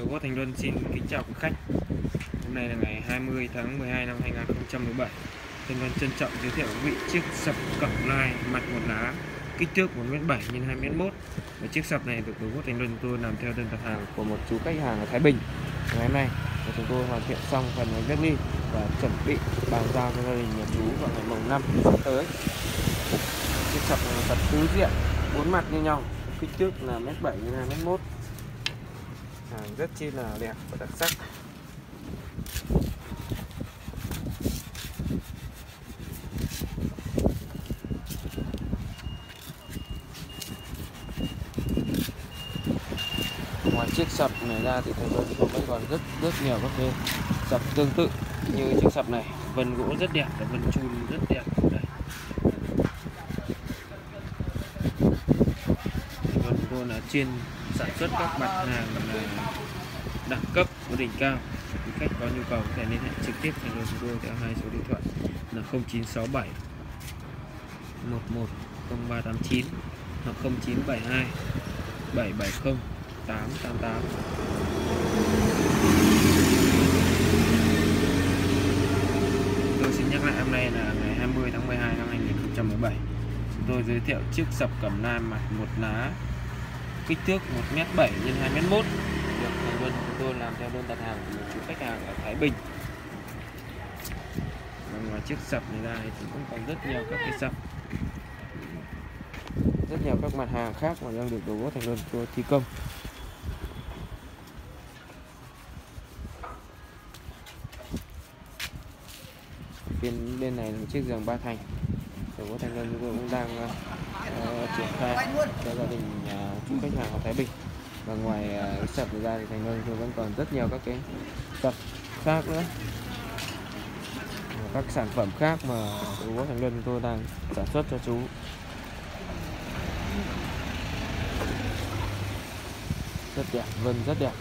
gỗ Thành Luân xin kính chào quý khách. Hôm nay là ngày 20 tháng 12 năm 2017. Thành Luân trân trọng giới thiệu quý vị chiếc sập cẩm lai mặt một lá, kích thước 1m7 x 2m1. Và chiếc sập này được gỗ Thành Luân tôi làm theo đơn đặt hàng của một chú khách hàng ở Thái Bình. Ngày hôm nay chúng tôi hoàn thiện xong phần vét ly và chuẩn bị bàn giao cho gia đình nhà chú vào ngày mùng 5 sắp tới. Chiếc sập này là sập tứ diện, 4 mặt như nhau, kích thước là 1m7 x 2m1. Hàng rất chi là đẹp và đặc sắc. Ngoài chiếc sập này ra thì Thành Luân vẫn còn rất nhiều các cái sập tương tự như chiếc sập này, vân gỗ rất đẹp và vân chun rất đẹp. Đây, Thành Luân tôi là chuyên sản xuất các mặt hàng đẳng cấp và đỉnh cao. Quý khách có nhu cầu có thể liên hệ trực tiếp Thành Luân tôi theo hai số điện thoại là 0967 110389 hoặc 0972 770 888. Tôi xin nhắc lại, hôm nay là ngày 20 tháng 12 năm 2017. Chúng tôi giới thiệu chiếc sập cẩm lai mặt một lá, kích thước 1m7 x 2m1, được Thành Luân chúng tôi làm theo đơn đặt hàng của một chủ khách hàng ở Thái Bình. Và ngoài chiếc sập này ra thì cũng còn rất nhiều các cái sập, rất nhiều các mặt hàng khác mà đang được gỗ Thành Luân tôi thi công. Bên này là một chiếc giường ba thành, gỗ Thành Luân chúng tôi cũng đang triển khai cho gia đình chủ khách hàng ở Thái Bình. Và ngoài sập này ra thì Thành Luân tôi vẫn còn rất nhiều các cái sập khác nữa, các sản phẩm khác mà gỗ Thành Luân tôi đang sản xuất cho chú. Rất đẹp, vân rất đẹp.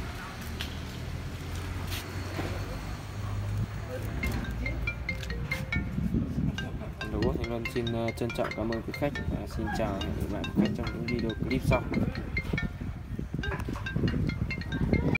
Gỗ Thành Luân xin trân trọng cảm ơn quý khách và xin chào và hẹn gặp lại quý khách trong những video clip sau.